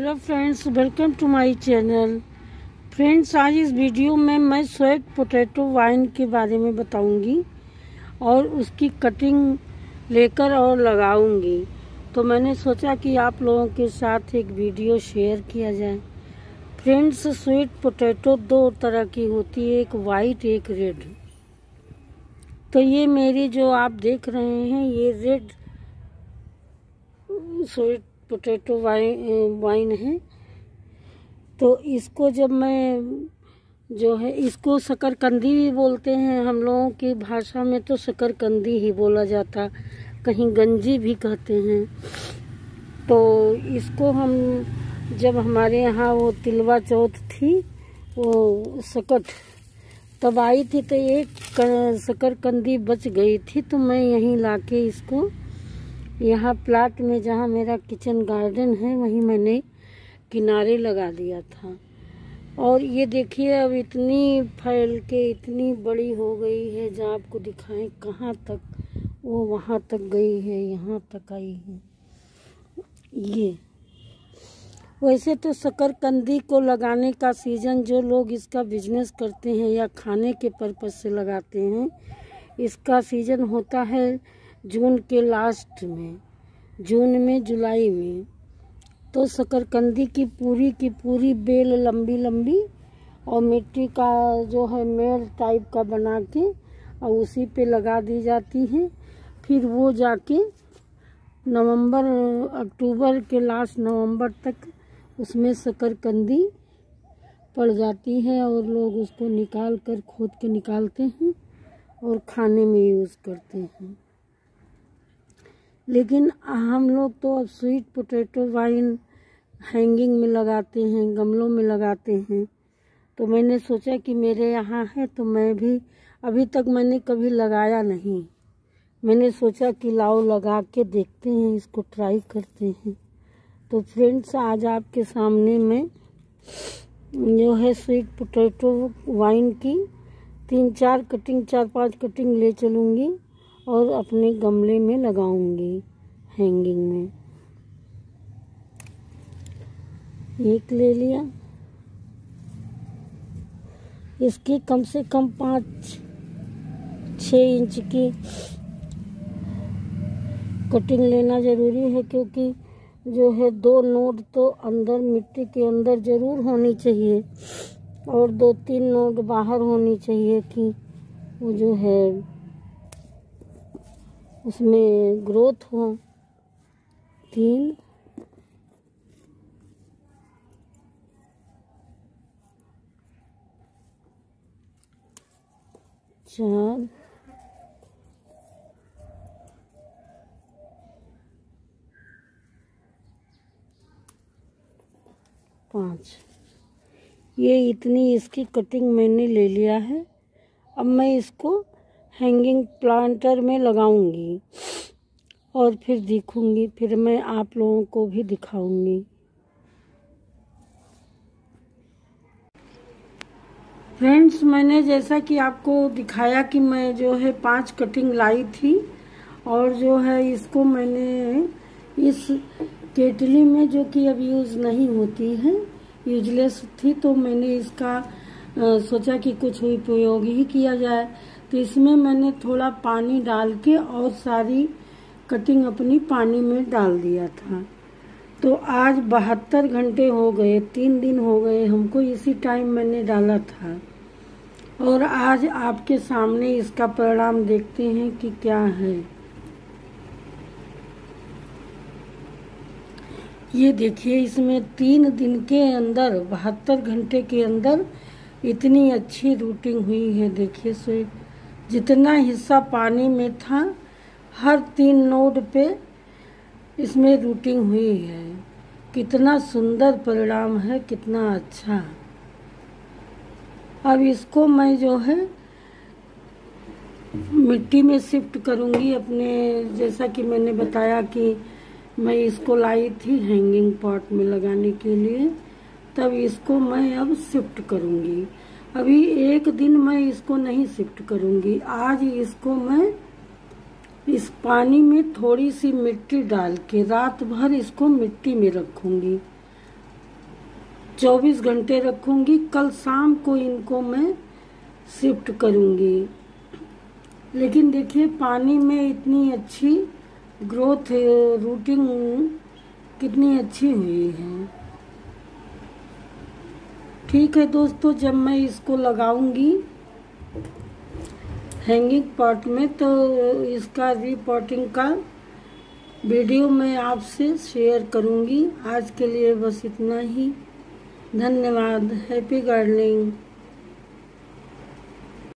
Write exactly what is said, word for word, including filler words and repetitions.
Hello friends, welcome to my channel. Friends, आज इस video में मैं स्वीट पोटैटो वाइन के बारे में बताऊंगी और उसकी कटिंग लेकर और लगाऊंगी। तो मैंने सोचा कि आप लोगों के साथ एक वीडियो शेयर किया जाए। फ्रेंड्स, स्वीट पोटैटो दो तरह की होती है, एक वाइट एक रेड। तो ये मेरी जो आप देख रहे हैं ये red sweet potato vine vine है। तो इसको जब मैं जो है इसको शकरकंदी भी बोलते हैं, हम लोगों की भाषा में तो शकरकंदी ही बोला जाता, कहीं गंजी भी कहते हैं। तो इसको हम जब हमारे यहाँ वो तिलवा चौथ थी, वो सकट तब आई थी, तो एक शकरकंदी बच गई थी, तो मैं यहीं लाके इसको यहाँ प्लाट में जहाँ मेरा किचन गार्डन है वहीं मैंने किनारे लगा दिया था। और ये देखिए अब इतनी फैल के इतनी बड़ी हो गई है, जहाँ आपको दिखाएं कहाँ तक, वो वहाँ तक गई है, यहाँ तक आई है। ये वैसे तो शकरकंदी को लगाने का सीज़न, जो लोग इसका बिजनेस करते हैं या खाने के पर्पज़ से लगाते हैं, इसका सीज़न होता है जून के लास्ट में, जून में जुलाई में। तो शकरकंदी की पूरी की पूरी बेल लंबी लंबी और मिट्टी का जो है मेड़ टाइप का बना के और उसी पे लगा दी जाती है। फिर वो जाके नवंबर अक्टूबर के लास्ट नवंबर तक उसमें शकरकंदी पड़ जाती है और लोग उसको निकाल कर खोद के निकालते हैं और खाने में यूज़ करते हैं। लेकिन हम लोग तो अब स्वीट पोटैटो वाइन हैंगिंग में लगाते हैं, गमलों में लगाते हैं। तो मैंने सोचा कि मेरे यहाँ है तो मैं भी, अभी तक मैंने कभी लगाया नहीं, मैंने सोचा कि लाओ लगा के देखते हैं, इसको ट्राई करते हैं। तो फ्रेंड्स, आज आपके सामने मैं जो है स्वीट पोटैटो वाइन की तीन चार कटिंग चार पांच कटिंग ले चलूँगी और अपने गमले में लगाऊंगी हैंगिंग में। एक ले लिया, इसकी कम से कम पाँच छः इंच की कटिंग लेना ज़रूरी है, क्योंकि जो है दो नोड तो अंदर मिट्टी के अंदर ज़रूर होनी चाहिए और दो तीन नोड बाहर होनी चाहिए कि वो जो है उसमें ग्रोथ हो। तीन चार पाँच, ये इतनी इसकी कटिंग मैंने ले लिया है। अब मैं इसको हैंगिंग प्लांटर में लगाऊंगी और फिर दिखूंगी, फिर मैं आप लोगों को भी दिखाऊंगी। फ्रेंड्स, मैंने जैसा कि आपको दिखाया कि मैं जो है पांच कटिंग लाई थी और जो है इसको मैंने इस केटली में, जो कि अब यूज़ नहीं होती है, यूजलेस थी, तो मैंने इसका आ, सोचा कि कुछ उपयोग ही किया जाए। तो इसमें मैंने थोड़ा पानी डाल के और सारी कटिंग अपनी पानी में डाल दिया था। तो आज बहत्तर घंटे हो गए, तीन दिन हो गए हमको, इसी टाइम मैंने डाला था। और आज आपके सामने इसका परिणाम देखते हैं कि क्या है। ये देखिए, इसमें तीन दिन के अंदर, बहत्तर घंटे के अंदर इतनी अच्छी रूटिंग हुई है। देखिए, सो जितना हिस्सा पानी में था, हर तीन नोड पे इसमें रूटिंग हुई है। कितना सुंदर परिणाम है, कितना अच्छा। अब इसको मैं जो है मिट्टी में शिफ्ट करूंगी अपने, जैसा कि मैंने बताया कि मैं इसको लाई थी हैंगिंग पॉट में लगाने के लिए, तब इसको मैं अब शिफ्ट करूंगी। अभी एक दिन मैं इसको नहीं शिफ्ट करूंगी, आज इसको मैं इस पानी में थोड़ी सी मिट्टी डाल के रात भर इसको मिट्टी में रखूंगी चौबीस घंटे रखूंगी। कल शाम को इनको मैं शिफ्ट करूंगी। लेकिन देखिए पानी में इतनी अच्छी ग्रोथ, रूटिंग कितनी अच्छी हुई है। ठीक है दोस्तों, जब मैं इसको लगाऊंगी हैंगिंग पॉट में तो इसका रीपॉटिंग का वीडियो मैं आपसे शेयर करूंगी। आज के लिए बस इतना ही। धन्यवाद। Happy gardening.